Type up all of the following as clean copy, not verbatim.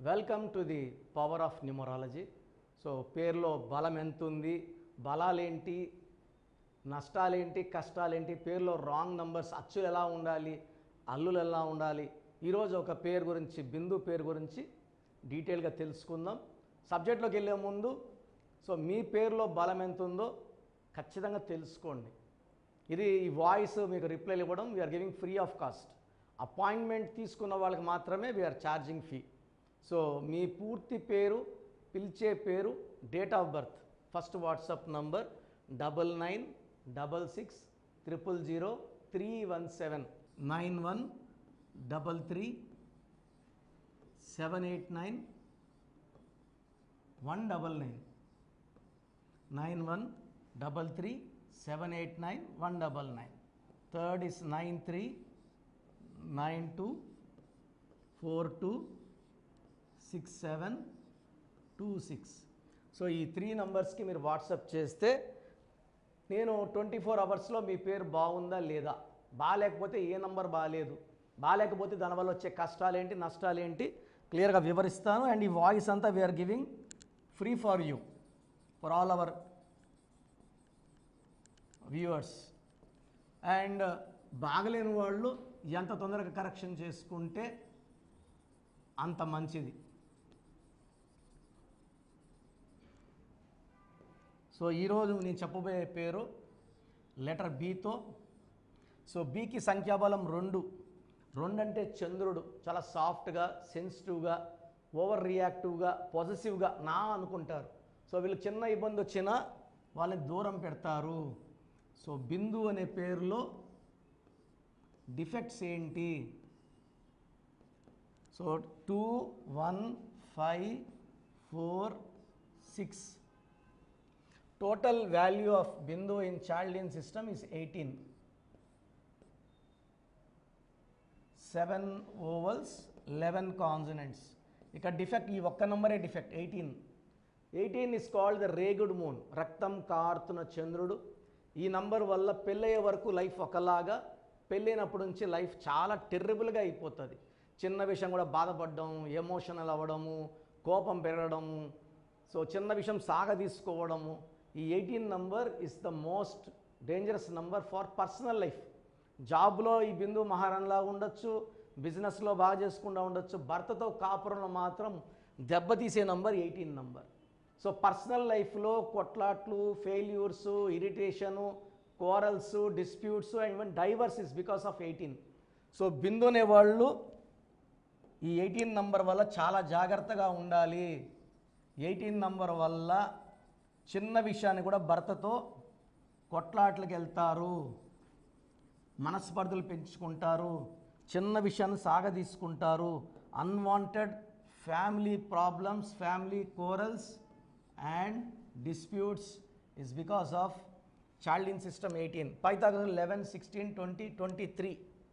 Welcome to the power of numerology. So పేరులో బలం ఎంత ఉంది, బలాలేంటి, నష్టాలేంటి, కష్టాలేంటి, పేరులో రాంగ్ నంబర్స్ అచ్చులు ఎలా ఉండాలి, అల్లులు ఎలా ఉండాలి, ఈరోజు ఒక పేరు గురించి, బిందు పేరు గురించి డీటెయిల్గా తెలుసుకుందాం. సబ్జెక్ట్లోకి వెళ్ళే ముందు మీ పేరులో బలం ఎంత ఉందో ఖచ్చితంగా తెలుసుకోండి. ఇది ఈ వాయిస్ మీకు రిప్లైలు ఇవ్వడం we're giving free of cost. Appointment తీసుకున్న వాళ్ళకి మాత్రమే వీఆర్ ఛార్జింగ్ ఫీ. సో మీ పూర్తి పేరు, పిలిచే పేరు, date of birth, first WhatsApp number 9966000317 9133789199 9133789199. Third is 9392426726. So ఈ 3 నంబర్స్కి మీరు వాట్సాప్ చేస్తే నేను 24 అవర్స్లో మీ పేరు బాగుందా లేదా, బాగాలేకపోతే ఏ నంబర్ బాగాలేదు, బాగాలేకపోతే దానివల్ల వచ్చే కష్టాలేంటి, నష్టాలేంటి క్లియర్గా వివరిస్తాను. అండ్ ఈ వాయిస్ అంతా we're giving free for you, for all our viewers. And బాగలేని వాళ్ళు ఎంత తొందరగా కరెక్షన్ చేసుకుంటే అంత మంచిది. సో ఈరోజు నేను చెప్పబోయే పేరు లెటర్ బితో. సో బికి సంఖ్యాబలం 2. 2 అంటే చంద్రుడు. చాలా సాఫ్ట్గా, సెన్సిటివ్గా, ఓవర్ రియాక్టివ్గా, పాజిటివ్గా నా అనుకుంటారు. సో వీళ్ళు చిన్న ఇబ్బంది వచ్చినా వాళ్ళని దూరం పెడతారు. సో బిందు అనే పేరులో డిఫెక్ట్స్ ఏంటి? So 2 1 5 4 6. Total value of Bindu in Chaldean system is 18. 7 vowels, 11 consonants. ఇక డిఫెక్ట్ ఈ ఒక్క నంబరే డిఫెక్ట్ 18. 18 is called the రేగుడ్ మూన్, రక్తం కారుతున్న చంద్రుడు. ఈ నంబర్ వల్ల పెళ్ళయ్యే వరకు లైఫ్ ఒకలాగా, పెళ్ళైనప్పటి నుంచి లైఫ్ చాలా టెర్రబుల్గా అయిపోతుంది. చిన్న విషయం కూడా బాధపడడం, ఎమోషనల్ అవ్వడము, కోపం పెరగడము, సో చిన్న విషయం సాగదీసుకోవడము. ఈ 18 number is the most dangerous number for personal life. జాబ్లో ఈ బిందు మహారాణిలా ఉండొచ్చు, బిజినెస్లో బాగా చేసుకుంటూ ఉండొచ్చు, భర్తతో కాపురంలో మాత్రం దెబ్బతీసే నంబర్ 18 నంబర్. సో పర్సనల్ లైఫ్లో కొట్లాట్లు, failures, irritation, quarrels, disputes and even divorce is because of 18. So Bindu అనేవాళ్ళు ఈ 18 నంబర్ వల్ల చాలా జాగ్రత్తగా ఉండాలి. 18 నంబర్ వల్ల చిన్న విషయాన్ని కూడా భర్తతో కొట్లాట్లకు వెళ్తారు, మనస్పర్ధలు పెంచుకుంటారు, చిన్న విషయాన్ని సాగదీసుకుంటారు. Unwanted family problems, family quarrels and disputes is because of Chaldean system 18. Pythagoras 11 16 20 23.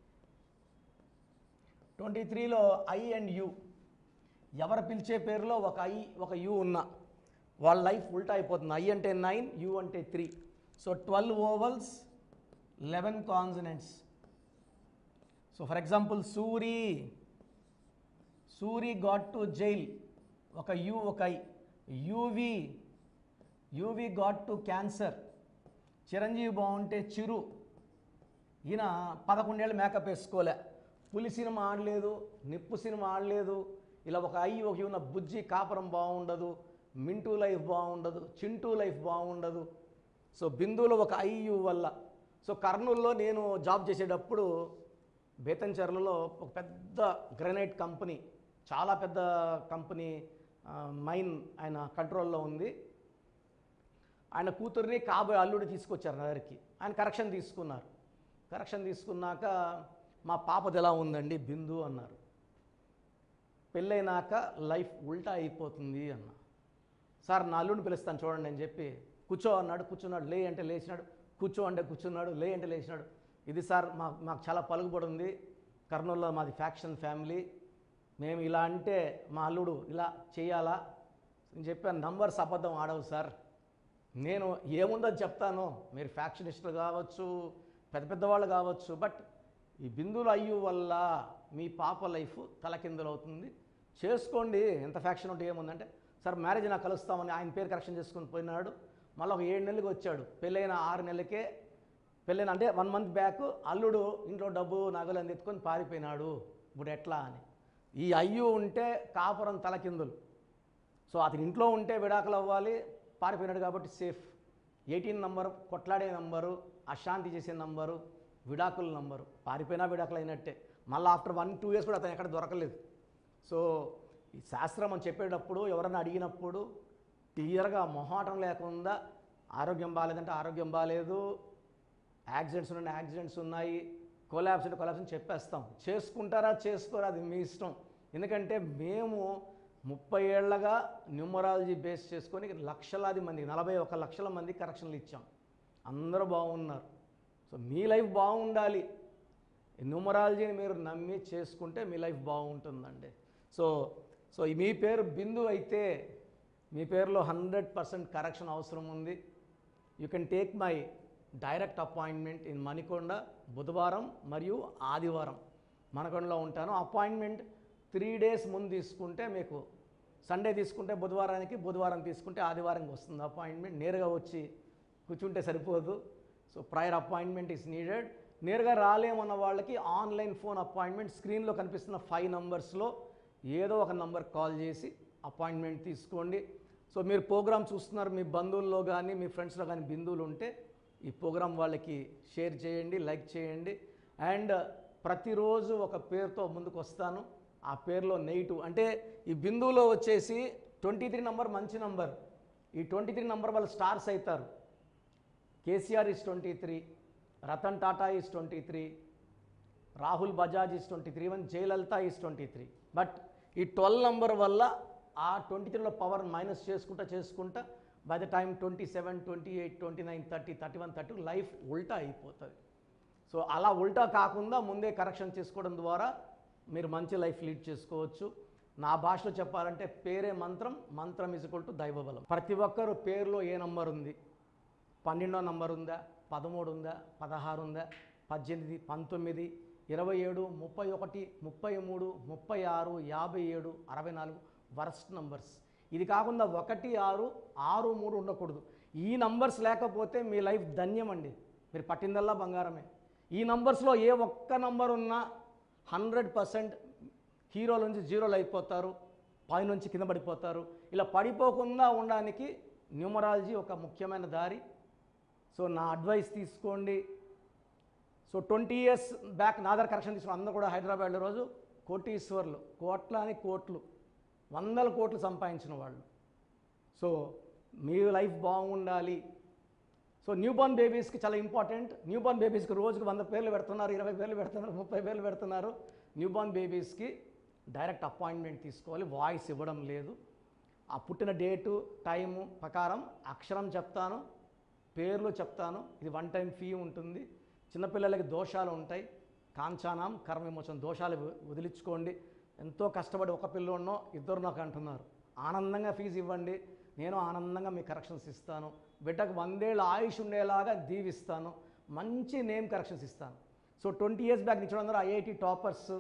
23లో ఐ అండ్ యు, ఎవరు పిలిచే పేరులో ఒక ఐ ఒక యు ఉన్నా వాళ్ళ లైఫ్ ఉల్టా అయిపోతుంది. ఐ అంటే 9, యు అంటే 3. So 12 vowels, 11 consonants. So for example Suri got to jail, ఒక యు ఒక I. Yuvi got to cancer. Chiranjeevi బాగుంటే చిరు, ఈయన 11 ఏళ్ళు మేకప్ వేసుకోలే, పులి సినిమా ఆడలేదు, నిప్పు సినిమా ఆడలేదు. ఇలా ఒక ఐ ఒక ఉన్న బుజ్జి కాపురం బాగుండదు, మింటూ లైఫ్ బాగుండదు, చింటూ లైఫ్ బాగుండదు. సో బిందువులో ఒక ఐయు వల్ల. సో కర్నూలులో నేను జాబ్ చేసేటప్పుడు బేతంచెర్లలో ఒక పెద్ద గ్రానైట్ కంపెనీ, చాలా పెద్ద కంపెనీ, మైన్ ఆయన కంట్రోల్లో ఉంది. ఆయన కూతుర్ని కాబోయే అల్లుడు తీసుకొచ్చారు నా దగ్గరికి. ఆయన కరెక్షన్ తీసుకున్నారు. కరెక్షన్ తీసుకున్నాక మా పాపది ఎలా ఉందండి బిందు అన్నారు. పెళ్ళైనాక లైఫ్ ఉల్టా అయిపోతుంది అన్న. సార్ నా అల్లుడిని పిలుస్తాను చూడండి అని చెప్పి కూర్చో అన్నాడు. కూర్చున్నాడు. లే అంటే లేచినాడు, కూర్చో అంటే కూర్చున్నాడు, లే అంటే లేచినాడు. ఇది సార్ మాకు చాలా పలుకుబడి ఉంది, కర్నూలులో మాది ఫ్యాక్షన్ ఫ్యామిలీ, మేము ఇలా అంటే మా అల్లుడు ఇలా చేయాలా అని చెప్పాను. నంబర్స్ అబద్ధం ఆడవు సార్, నేను ఏముందో చెప్తాను, మీరు ఫ్యాక్షనిస్టులు కావచ్చు, పెద్ద పెద్దవాళ్ళు కావచ్చు, బట్ ఈ బిందువుల అయ్యు వల్ల మీ పాప లైఫ్ తలకిందులవుతుంది, చేసుకోండి. ఎంత ఫ్యాక్షన్ ఉంటే ఏముందంటే, సార్ మ్యారేజ్ నాకు కలుస్తామని ఆయన పేరు కరెక్షన్ చేసుకుని పోయినాడు. మళ్ళీ ఒక 7 నెలలకు వచ్చాడు. పెళ్ళైన 6 నెలలకే పెళ్ళైన అంటే 1 మంత్ బ్యాక్ అల్లుడు ఇంట్లో డబ్బు నగలు అని ఎత్తుకొని పారిపోయినాడు. ఇప్పుడు ఎట్లా అని ఈ అయ్యు ఉంటే కాపురం తలకిందులు. సో అతని ఇంట్లో ఉంటే విడాకులు అవ్వాలి, పారిపోయినాడు కాబట్టి సేఫ్. 18 నంబరు కొట్లాడే నంబరు, అశాంతి చేసే నంబరు, విడాకుల నంబరు. పారిపోయినా విడాకులు అయినట్టే. మళ్ళీ ఆఫ్టర్ 1-2 ఇయర్స్ కూడా అతను ఎక్కడ దొరకలేదు. సో ఈ శాస్త్రం అని చెప్పేటప్పుడు ఎవరైనా అడిగినప్పుడు క్లియర్గా మొహాటం లేకుండా ఆరోగ్యం బాగాలేదంటే ఆరోగ్యం బాగాలేదు, యాక్సిడెంట్స్ ఉన్నాయి యాక్సిడెంట్స్ ఉన్నాయి, కొలాబ్స్ అంటే కొలాబ్స్ అని చెప్పేస్తాం. చేసుకుంటారా చేసుకోరా అది మీ ఇష్టం. ఎందుకంటే మేము 30 ఏళ్లగా న్యూమరాలజీ బేస్ చేసుకొని లక్షలాది మంది 41 లక్షల మంది కరెక్షన్లు ఇచ్చాం. అందరూ బాగున్నారు. సో మీ లైఫ్ బాగుండాలి. న్యూమరాలజీని మీరు నమ్మి చేసుకుంటే మీ లైఫ్ బాగుంటుందండి. సో మీ పేరు బిందు అయితే మీ పేరులో 100% కరెక్షన్ అవసరం ఉంది. You can take my direct appointment in Manikonda బుధవారం మరియు ఆదివారం మణికొండలో ఉంటాను. అపాయింట్మెంట్ 3 days ముందు తీసుకుంటే మీకు సండే తీసుకుంటే బుధవారం తీసుకుంటే ఆదివారంకి వస్తుంది అపాయింట్మెంట్. నేరుగా వచ్చి కూర్చుంటే సరిపోదు. So prior appointment is needed. నేరుగా రాలేమన్న వాళ్ళకి ఆన్లైన్ ఫోన్ అపాయింట్మెంట్ స్క్రీన్లో కనిపిస్తున్న 5 నంబర్స్లో ఏదో ఒక నంబర్ కాల్ చేసి అపాయింట్మెంట్ తీసుకోండి. సో మీరు ప్రోగ్రామ్ చూస్తున్నారు, మీ బంధువుల్లో కానీ మీ ఫ్రెండ్స్లో కానీ బిందువులు ఉంటే ఈ ప్రోగ్రామ్ వాళ్ళకి షేర్ చేయండి, లైక్ చేయండి. అండ్ ప్రతిరోజు ఒక పేరుతో ముందుకు వస్తాను. ఆ పేరులో నెగిటివ్ అంటే ఈ బిందువులో వచ్చేసి 23 నంబర్ మంచి నంబర్. ఈ 23 నంబర్ వాళ్ళు స్టార్స్ అవుతారు. KCR is 23, Ratan Tata is 23, Rahul Bajaj is 23, even Jayalalithaa is 23. But ఈ 12 నంబర్ వల్ల ఆ 23లో పవర్ మైనస్ చేసుకుంటా బై ద టైం 27, 28, 29, 30, 31, 32 లైఫ్ ఉల్టా అయిపోతుంది. సో అలా ఉల్టా కాకుండా ముందే కరెక్షన్ చేసుకోవడం ద్వారా మీరు మంచి లైఫ్ లీడ్ చేసుకోవచ్చు. నా భాషలో చెప్పాలంటే పేరే మంత్రం, మంత్రం = దైవబలం. ప్రతి ఒక్కరు పేరులో ఏ నంబర్ ఉంది? 12వ నంబర్ ఉందా, 13 ఉందా, 16 ఉందా, 18, 19, 27, 31, 33, 36, 57, 64 వర్స్ట్ నంబర్స్. ఇది కాకుండా 1, 6, 6, 3 ఉండకూడదు. ఈ నంబర్స్ లేకపోతే మీ లైఫ్ ధన్యం అండి. మీరు పట్టిందల్లా బంగారమే. ఈ నంబర్స్లో ఏ ఒక్క నంబర్ ఉన్నా 100% హీరోల నుంచి జీరోలు అయిపోతారు, పైనుంచి కింద పడిపోతారు. ఇలా పడిపోకుండా ఉండడానికి న్యూమరాలజీ ఒక ముఖ్యమైన దారి. సో నా అడ్వైస్ తీసుకోండి. సో 20 years బ్యాక్ నా దగ్గర కరెక్షన్ తీసుకున్న అందరూ కూడా హైదరాబాద్లో రోజు కోటీశ్వర్లు, కోట్లు 100 కోట్లు సంపాదించిన వాళ్ళు. సో మీ లైఫ్ బాగుండాలి. సో న్యూబార్న్ బేబీస్కి చాలా ఇంపార్టెంట్. న్యూబార్న్ బేబీస్కి రోజుకు 100 పేర్లు పెడుతున్నారు, 20 పేర్లు పెడుతున్నారు, 30 పేర్లు పెడుతున్నారు. న్యూబార్న్ బేబీస్కి డైరెక్ట్ అపాయింట్మెంట్ తీసుకోవాలి. వాయిస్ ఇవ్వడం లేదు. ఆ పుట్టిన డేటు టైము ప్రకారం అక్షరం చెప్తాను, పేర్లు చెప్తాను. ఇది 1 time ఫీ ఉంటుంది. చిన్నపిల్లలకి దోషాలు ఉంటాయి. కాంచానాం కర్మ విమోచన దోషాలు వదిలించుకోండి. ఎంతో కష్టపడి ఒక పిల్లోన్నో ఇద్దరు నాకు అంటున్నారు. ఆనందంగా ఫీజు ఇవ్వండి, నేను ఆనందంగా మీ కరెక్షన్స్ ఇస్తాను. బిడ్డకు 100 ఏళ్ళ ఆయుష్ ఉండేలాగా దీవిస్తాను. మంచి నేమ్ కరెక్షన్స్ ఇస్తాను. సో 20 years బ్యాక్ ఇచ్చిన అందరూ ఐఐటి టాపర్స్,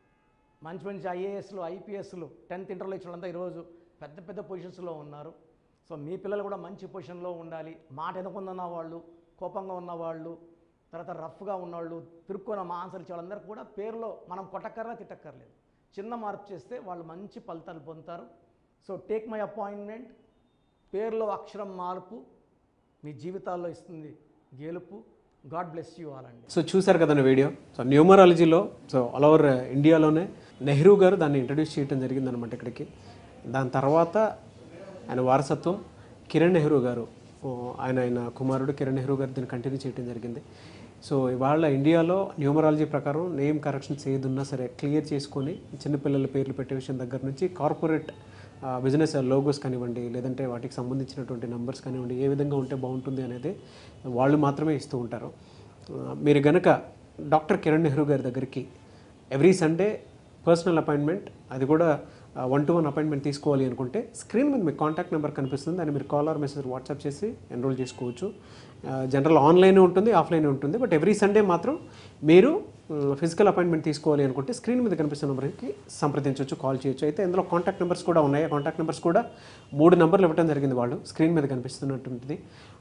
మంచి ఐఏఎస్లు, ఐపీఎస్లు, 10th ఇంటర్లో ఇచ్చిన వాళ్ళంతా ఈరోజు పెద్ద పొజిషన్స్లో ఉన్నారు. సో మీ పిల్లలు కూడా మంచి పొజిషన్లో ఉండాలి. మాట ఎనుకున్న వాళ్ళు, కోపంగా ఉన్నవాళ్ళు, తర్వాత రఫ్గా ఉన్నవాళ్ళు, తిరుక్కున్న మా ఆన్సర్ ఇచ్చే వాళ్ళందరూ కూడా పేరులో మనం కొట్టక్కర్లా తిట్టక్కర్లేదు. చిన్న మార్పు చేస్తే వాళ్ళు మంచి ఫలితాలు పొందుతారు. So take my appointment. పేరులో అక్షరం మార్పు మీ జీవితాల్లో ఇస్తుంది గెలుపు. గాడ్ బ్లెస్ యూ ఆల్ అండి. సో చూశారు కదండి వీడియో. సో న్యూమరాలజీలో సో ఆల్ ఓవర్ ఇండియాలోనే నెహ్రూ గారు దాన్ని ఇంట్రడ్యూస్ చేయడం జరిగిందనమాట ఇక్కడికి. దాని తర్వాత ఆయన వారసత్వం కిరణ్ నెహ్రూ గారు, ఆయన కుమారుడు కిరణ్ నెహ్రూ గారు దీన్ని కంటిన్యూ చేయడం జరిగింది. సో ఇవాళ ఇండియాలో న్యూమరాలజీ ప్రకారం నేమ్ కరెక్షన్స్ ఏదున్నా సరే క్లియర్ చేసుకొని చిన్నపిల్లల పేర్లు పెట్టే విషయం దగ్గర నుంచి కార్పొరేట్ బిజినెస్ లోగోస్ కానివ్వండి, లేదంటే వాటికి సంబంధించినటువంటి నెంబర్స్ కానివ్వండి, ఏ విధంగా ఉంటే బాగుంటుంది అనేది వాళ్ళు మాత్రమే ఇస్తూ ఉంటారు. మీరు గనక డాక్టర్ కిరణ్ నెహ్రూ గారి దగ్గరికి ఎవ్రీ సండే పర్సనల్ అపాయింట్మెంట్, అది కూడా 1-to-1 అపాయింట్మెంట్ తీసుకోవాలి అనుకుంటే స్క్రీన్ మీద మీకు కాంటాక్ట్ నెంబర్ కనిపిస్తుంది. దాన్ని మీరు కాల్ ఆర్ మెసేజ్ వాట్సాప్ చేసి ఎన్రోల్ చేసుకోవచ్చు. జనరల్ ఆన్లైన్ ఉంటుంది, ఆఫ్లైన్ ఉంటుంది. బట్ ఎవ్రీ సండే మాత్రం మీరు ఫిజికల్ అపాయింట్మెంట్ తీసుకోవాలి అనుకుంటే స్క్రీన్ మీద కనిపిస్తున్న నెంబర్కి సంప్రదించవచ్చు, కాల్ చేయొచ్చు. అయితే ఇందులో కాంటాక్ట్ నెంబర్స్ కూడా ఉన్నాయి. కాంటాక్ట్ నెంబర్స్ కూడా 3 నెంబర్లు ఇవ్వడం జరిగింది వాళ్ళు. స్క్రీన్ మీద కనిపిస్తున్నటువంటిది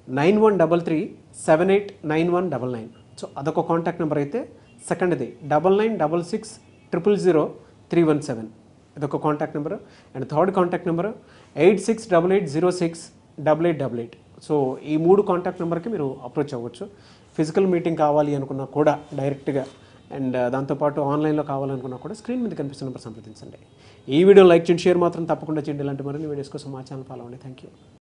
9133789199. సో అదొక కాంటాక్ట్ నెంబర్. అయితే సెకండ్ది 9966000317, ఇదొక contact number. And third contact number 8688068888. So ఈ 3 కాంటాక్ట్ నెంబర్కి మీరు అప్రోచ్ అవ్వచ్చు. ఫిజికల్ మీటింగ్ కావాలి అనుకున్నా కూడా డైరెక్ట్గా, అండ్ దాంతోపాటు ఆన్లైన్లో కావాలనుకున్నా కూడా స్క్రీన్ మీద కనిపిస్తున్న నెంబర్ సంప్రదించండి. ఈ వీడియో లైక్ చేయండి, షేర్ మాత్రం తప్పకుండా చేయండి. ఇలాంటి మరిన్ని వీడియోస్ కోసం మా ఛానల్ ఫాలో అవ్వండి. Thank you.